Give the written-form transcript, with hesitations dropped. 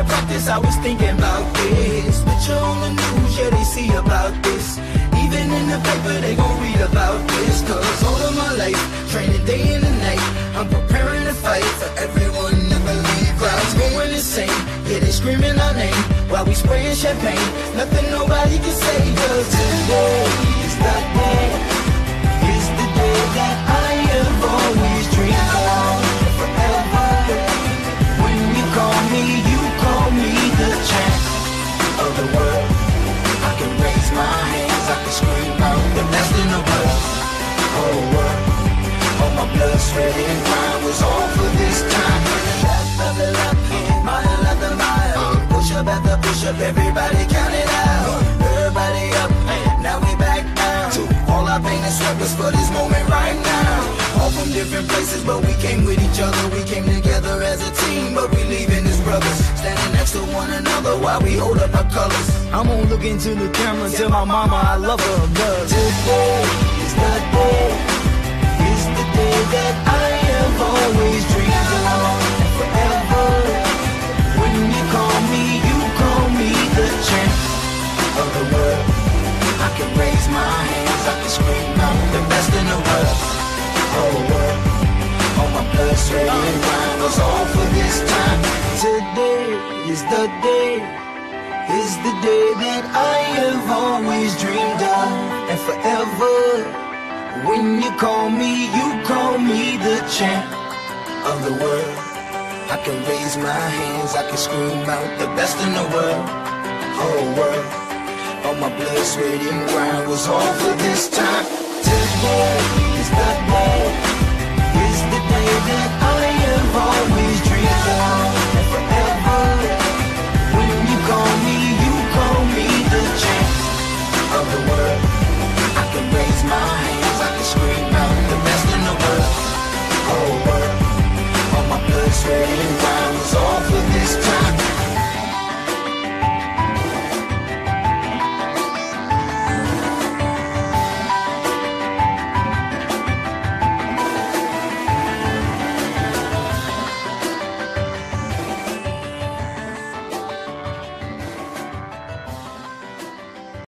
to practice, I was thinking about this. Picture on the news, yeah, they see about this. Even in the paper, they gon' read about this. Cause all of my life, training day and night, I'm preparing to fight for everyone to believe. Crowds going insane, yeah, they screaming our name while we spraying champagne. Nothing nobody can say, cause today is the day. Is the day that I have always dreamed of forever. When you call me the champ of the world. I can raise my hands, I can scream out the best in the world. Whole world, all my blood, sweat, and grind was all for this time. Lap after lap, mile after mile, push up after push up, everybody count it out. Everybody up, now we back down. All our pain and sweat was for this moment right now. All from different places, but we came with each other. We came together as a team, but we leaving as brothers. Standing next to one another while we hold up our colors. I'm gonna look into the camera and tell my mama I love her. Cause today is the day. Is the day that I have always dreamed of forever. When you call me the champ of the world. I can raise my hands, I can scream out the best in the world. Whole world, all my blood, sweat, and grind was all for this time. Today is the day, is the day that I have always dreamed of, and forever. When you call me the champ of the world. I can raise my hands, I can scream out the best in the world. Whole world, all my blood, sweat, and grind was all for this time. Today is the day that I have always